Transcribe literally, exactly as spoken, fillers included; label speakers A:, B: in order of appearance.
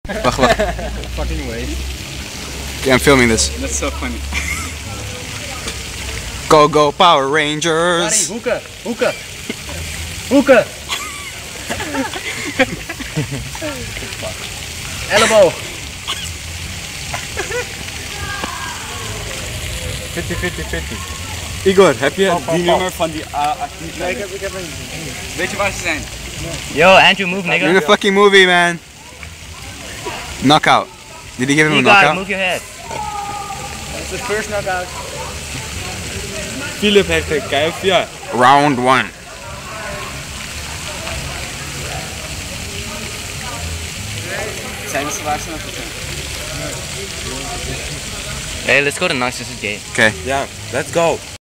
A: Wacht, wacht.
B: Fucking way.
A: Yeah, I'm filming this.
B: That's so funny.
A: Go, go, Power Rangers!
B: Carrie, hoeken, hoeken, hoeken! Elleboog! fifty, fifty, fifty.
A: Igor, heb je
B: Pop, pop,
A: die
B: pop.
A: nummer van die uh, activiteit?
B: Nee, ik heb, ik heb een...
C: Weet je waar ze zijn?
D: Yo, Andrew, move,
A: You're in
D: nigga.
A: a fucking movie, man. Knockout. Did he give him a
D: You got it,
A: knockout?
D: move your head.
B: It's the first knockout.
C: Philip heeft een kuifje.
A: Round one.
C: Zijn we zwaarste nog gezien?
D: Hey, let's go to Narcissus Gate.
A: Okay.
C: Ja, let's go.